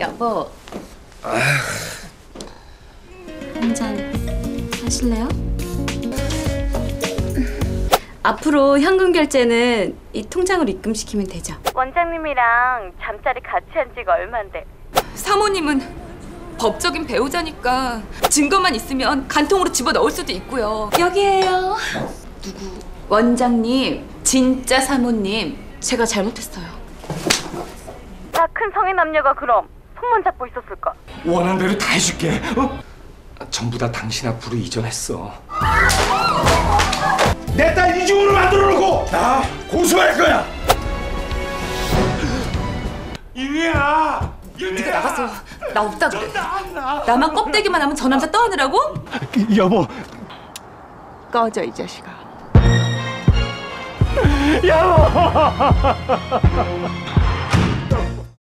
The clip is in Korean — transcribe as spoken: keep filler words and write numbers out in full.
여보. 한잔 하실래요? 앞으로 현금 결제는 이 통장으로 입금시키면 되죠. 원장님이랑 잠자리 같이 한 지가 얼만데. 사모님은 법적인 배우자니까 증거만 있으면 간통으로 집어넣을 수도 있고요. 여기에요. 누구? 원장님, 진짜 사모님. 제가 잘못했어요. 다 큰 성인 남녀가 그럼 손만 잡고 있었을까? 원하는 대로 다 해줄게. 어? 전부 다 당신 앞으로 이전했어. 내 딸 이중으로 만들어놓고 나 고소할 거야. 윤희야. 네가 나가서 나 없다 그래. 나만 껍데기만 하면 저 남자 떠안으라고? 여보. 꺼져 이 자식아. 여보.